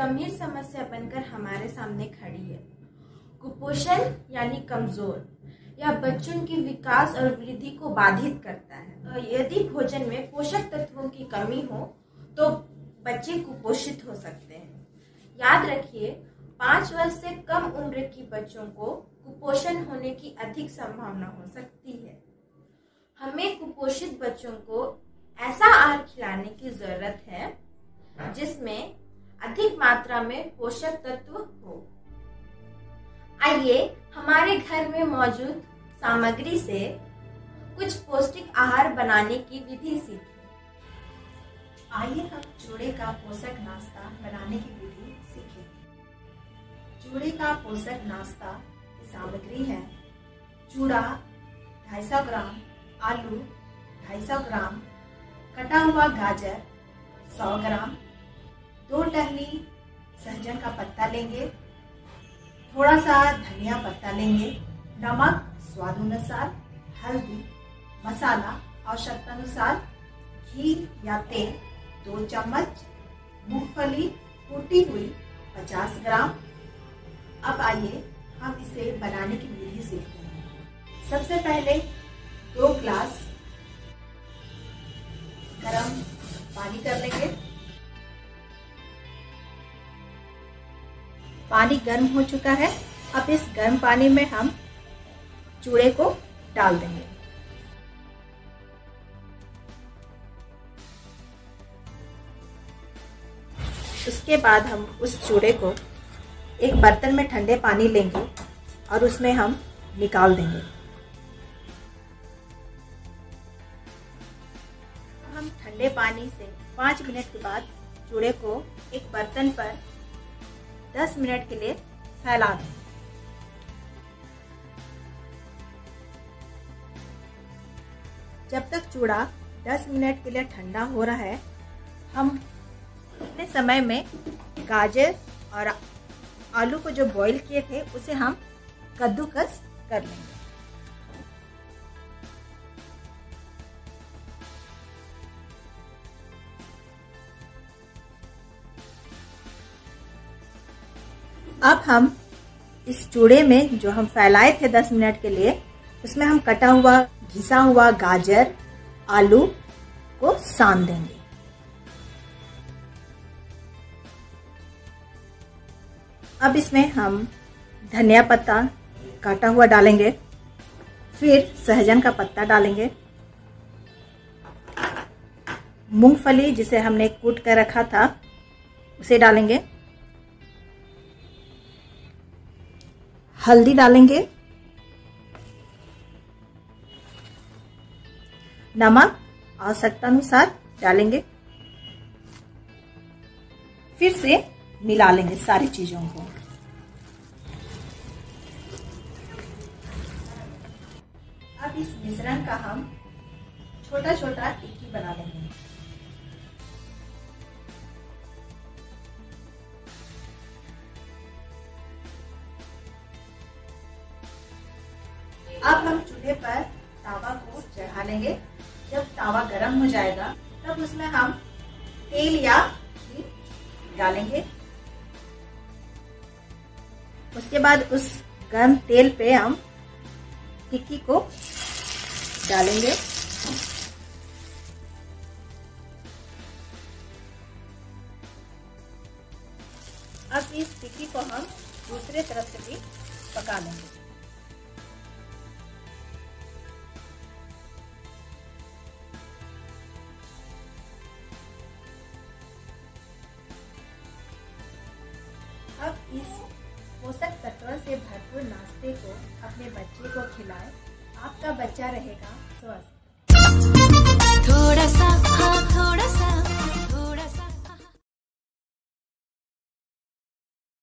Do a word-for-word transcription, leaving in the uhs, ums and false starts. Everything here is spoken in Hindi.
गंभीर समस्या बनकर हमारे सामने खड़ी है। कुपोषण यानी कमजोर, यह बच्चों की विकास और वृद्धि को बाधित करता है। यदि भोजन में पोषक तत्वों की कमी हो तो बच्चे कुपोषित हो सकते हैं। याद रखिए, पाँच वर्ष से कम उम्र की बच्चों को कुपोषण होने की अधिक संभावना हो सकती है। हमें कुपोषित बच्चों को ऐसा आहार खिलाने की जरूरत है जिसमें अधिक मात्रा में पोषक तत्व हो। आइए हमारे घर में मौजूद सामग्री से कुछ पौष्टिक आहार बनाने की विधि सीखें। आइए हम चूड़े का पोषक नाश्ता बनाने की विधि सीखें। चूड़े का पोषक नाश्ता की सामग्री है चूड़ा दो सौ पचास ग्राम, आलू दो सौ पचास ग्राम, कटा हुआ गाजर सौ ग्राम, दो टहनी सहजन का पत्ता लेंगे, थोड़ा सा धनिया पत्ता लेंगे, नमक स्वाद अनुसार, हल्दी, मसाला आवश्यकता अनुसार, घी या तेल दो चम्मच, मूंगफली कूटी हुई पचास ग्राम। अब आइए हम इसे बनाने की विधि सीखते हैं। सबसे पहले दो ग्लास गरम पानी कर लेंगे। पानी गर्म हो चुका है। अब इस गर्म पानी में हम चूड़े को डाल देंगे। उसके बाद हम उस चूड़े को एक बर्तन में ठंडे पानी लेंगे और उसमें हम निकाल देंगे। हम ठंडे पानी से पाँच मिनट के बाद चूड़े को एक बर्तन पर दस मिनट के लिए फैला दें। जब तक चूड़ा दस मिनट के लिए ठंडा हो रहा है, हम इतने समय में गाजर और आलू को जो बॉईल किए थे उसे हम कद्दूकस कर लेंगे। अब हम इस चूड़े में जो हम फैलाए थे दस मिनट के लिए, उसमें हम कटा हुआ घिसा हुआ गाजर, आलू को सान देंगे। अब इसमें हम धनिया पत्ता काटा हुआ डालेंगे, फिर सहजन का पत्ता डालेंगे, मूंगफली जिसे हमने कूट कर रखा था उसे डालेंगे, हल्दी डालेंगे, नमक आवश्यकता अनुसार डालेंगे, फिर से मिला लेंगे सारी चीजों को। अब इस मिश्रण का हम छोटा छोटा टिक्की बना लेंगे। अब हम चूल्हे पर तावा को चढ़ा लेंगे। जब तावा गर्म हो जाएगा तब उसमें हम तेल या घी डालेंगे। उसके बाद उस गर्म तेल पे हम टिक्की को डालेंगे। अब इस टिक्की को हम दूसरे तरफ से भी पका लेंगे। अब इस पोषक तत्वों से भरपूर नाश्ते को अपने बच्चे को खिलाएं। आपका बच्चा रहेगा स्वस्थ।